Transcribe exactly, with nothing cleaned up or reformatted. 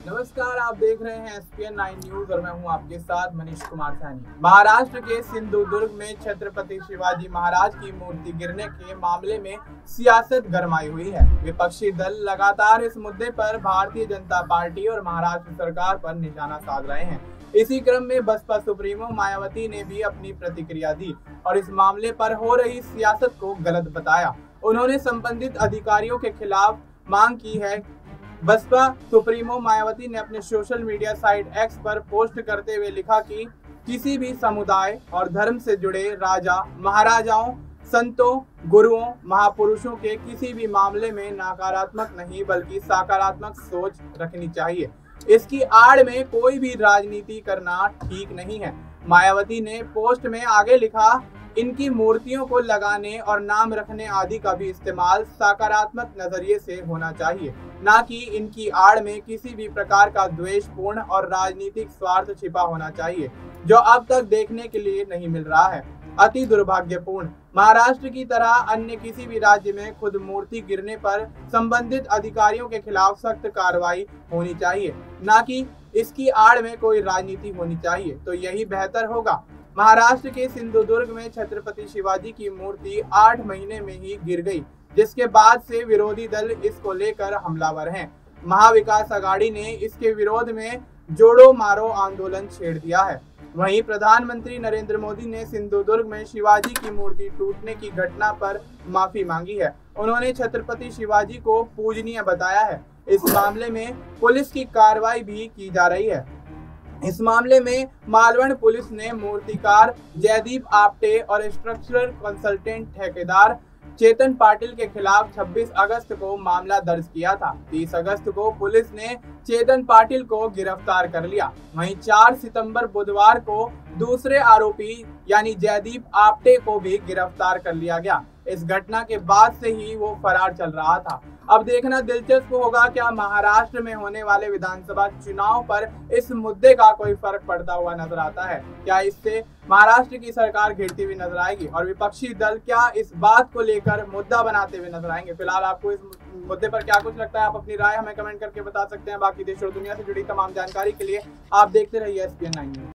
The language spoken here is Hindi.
नमस्कार, आप देख रहे हैं S P N nine news और मैं हूं आपके साथ मनीष कुमार सैनी। महाराष्ट्र के सिंधुदुर्ग में छत्रपति शिवाजी महाराज की मूर्ति गिरने के मामले में सियासत गरमाई हुई है। विपक्षी दल लगातार इस मुद्दे पर भारतीय जनता पार्टी और महाराष्ट्र सरकार पर निशाना साध रहे हैं। इसी क्रम में बसपा सुप्रीमो मायावती ने भी अपनी प्रतिक्रिया दी और इस मामले पर हो रही सियासत को गलत बताया। उन्होंने संबंधित अधिकारियों के खिलाफ मांग की है। बसपा सुप्रीमो मायावती ने अपने सोशल मीडिया साइट एक्स पर पोस्ट करते हुए लिखा कि किसी भी समुदाय और धर्म से जुड़े राजा महाराजाओं, संतों, गुरुओं, महापुरुषों के किसी भी मामले में नकारात्मक नहीं बल्कि सकारात्मक सोच रखनी चाहिए। इसकी आड़ में कोई भी राजनीति करना ठीक नहीं है। मायावती ने पोस्ट में आगे लिखा, इनकी मूर्तियों को लगाने और नाम रखने आदि का भी इस्तेमाल सकारात्मक नजरिए से होना चाहिए, न कि इनकी आड़ में किसी भी प्रकार का द्वेषपूर्ण और राजनीतिक स्वार्थ छिपा होना चाहिए, जो अब तक देखने के लिए नहीं मिल रहा है। अति दुर्भाग्यपूर्ण। महाराष्ट्र की तरह अन्य किसी भी राज्य में खुद मूर्ति गिरने पर संबंधित अधिकारियों के खिलाफ सख्त कार्रवाई होनी चाहिए, न कि इसकी आड़ में कोई राजनीति होनी चाहिए, तो यही बेहतर होगा। महाराष्ट्र के सिंधुदुर्ग में छत्रपति शिवाजी की मूर्ति आठ महीने में ही गिर गई, जिसके बाद से विरोधी दल इसको लेकर हमलावर हैं। महाविकास आघाड़ी ने इसके विरोध में जोड़ो मारो आंदोलन छेड़ दिया है। वहीं प्रधानमंत्री नरेंद्र मोदी ने सिंधुदुर्ग में शिवाजी की मूर्ति टूटने की घटना पर माफी मांगी है। उन्होंने छत्रपति शिवाजी को पूजनीय बताया है। इस मामले में पुलिस की कार्रवाई भी की जा रही है। इस मामले में मालवण पुलिस ने मूर्तिकार जयदीप आपटे और स्ट्रक्चरल कंसल्टेंट ठेकेदार चेतन पाटिल के खिलाफ छब्बीस अगस्त को मामला दर्ज किया था। तीस अगस्त को पुलिस ने चेतन पाटिल को गिरफ्तार कर लिया। वहीं चार सितंबर बुधवार को दूसरे आरोपी यानी जयदीप आपटे को भी गिरफ्तार कर लिया गया। इस घटना के बाद से ही वो फरार चल रहा था। अब देखना दिलचस्प होगा क्या महाराष्ट्र में होने वाले विधानसभा चुनाव पर इस मुद्दे का कोई फर्क पड़ता हुआ नजर आता है। क्या इससे महाराष्ट्र की सरकार घिरती हुई नजर आएगी और विपक्षी दल क्या इस बात को लेकर मुद्दा बनाते हुए नजर आएंगे। फिलहाल आपको इस मुद्दे पर क्या कुछ लगता है, आप अपनी राय हमें कमेंट करके बता सकते हैं। बाकी देश और दुनिया से जुड़ी तमाम जानकारी के लिए आप देखते रहिए S P N nine news.